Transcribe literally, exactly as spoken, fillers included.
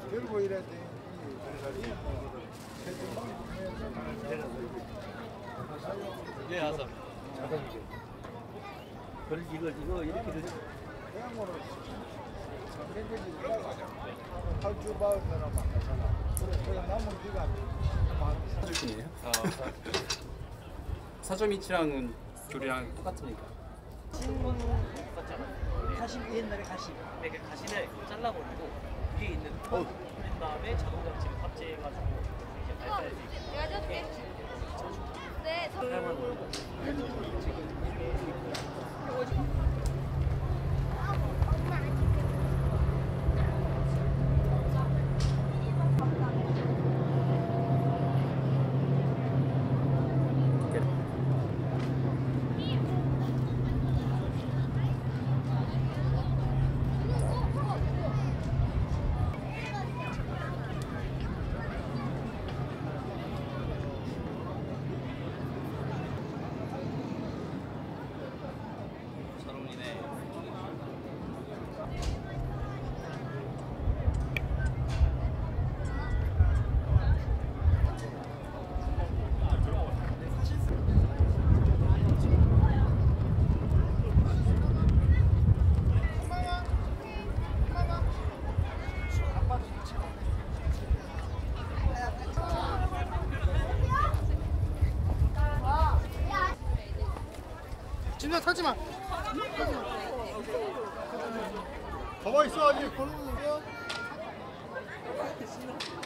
들고 이래야 돼. 예, 아서. 자동이지. 그걸 이걸 이거 이렇게 되지. 그냥 뭐로 삼백개지 할줄 바울 사람 많잖아. 그래, 그래 남은 기간 사주신이에요? 아, 사점이치랑은 교리랑 똑같으니까. 신문 같잖아. 가시 옛날에 가시. 이렇게 가시를 잘라버리고 위에 있는 털 뿌린 다음에 자동 장치를 탑재해가지고 이렇게 발사해서 내가 줄게. 네, 저... 진짜 타지 마. 가만히 있어 아직.